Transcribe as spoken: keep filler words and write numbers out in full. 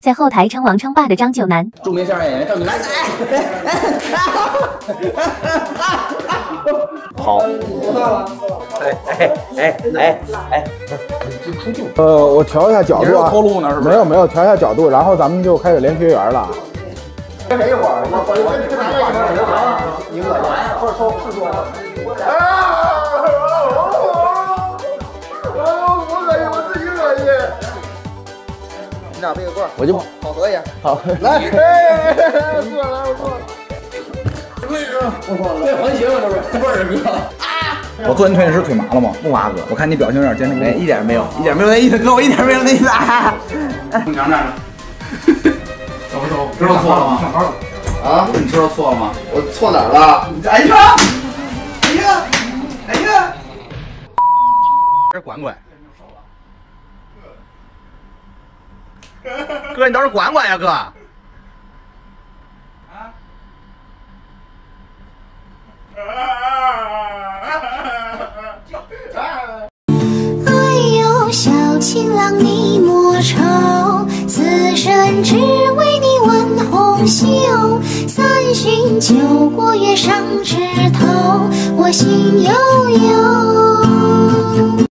在后台称王称霸的张九南， 著名相声演员张九南， 好，哎哎哎哎哎， 呃，我调一下角度啊， 透露呢是不是？ 没有没有，调一下角度，然后咱们就开始连学员了。 跟谁一会儿？我我我跟他一会儿行吗？你恶心，不是说是说。啊！我恶心，我自己恶心。你俩背个棍儿， 我就好合一下。 好， 来，哎，坐来，我坐。我错了， 这还行，这是不是哥？ 我做你腿是腿麻了吗？不麻哥，我看你表情有点坚持不住。 哎，一点没有，一点没有那意思，哥，我一点没有那意思。 娘站着。走不走？知道错了吗？ 啊？ 你知道错了吗？ 我错哪儿了？ 哎呀！哎呀！哎呀！这管管。哥，你倒是管管呀，哥。啊？ 哎呦，小情郎你莫愁，此生只为你问红袖。三巡酒过月上枝头，我心悠悠。